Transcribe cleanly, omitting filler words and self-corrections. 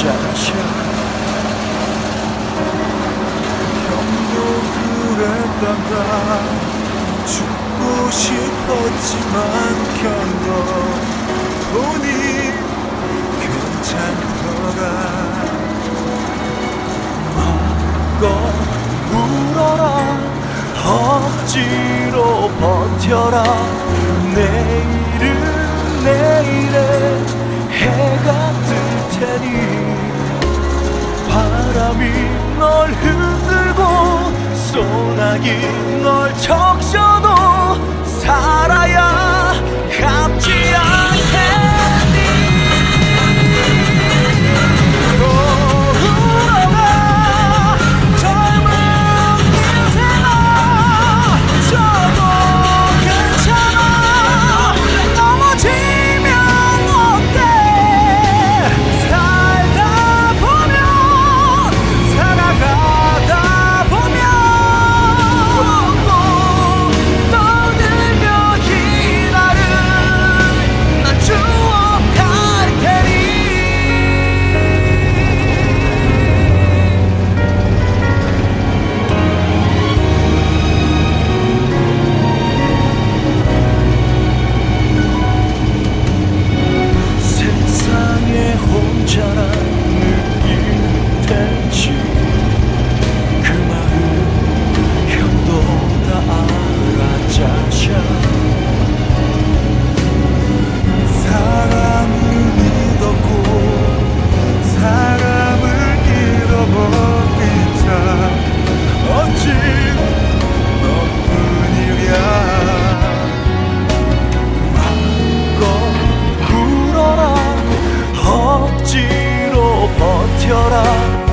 짜샤 형도 그랬단다. 죽고 싶었지만 견뎌보니 괜찮더라. 마음껏 울어라. 억지로 버텨라. 내일은 내일에 해가 뜰 테니 바람이 널 흔들고 소나기 널 적셔도 살아야 갚지 않겠니. 울어라 젊은 인생아. 저도 괜찮아. 넘어지면 어때. 살다 보면 살아가다 보면 또 떠들며 이 날을 난 추억할 테니. 세상에 혼자란 느낄 텐지 그 마음 형도 다 알아. 짜샤 사람을 믿었고 사람을 잃어버린 자 어찌 너뿐이랴. 마음껏 울어라. 억지로 버텨라.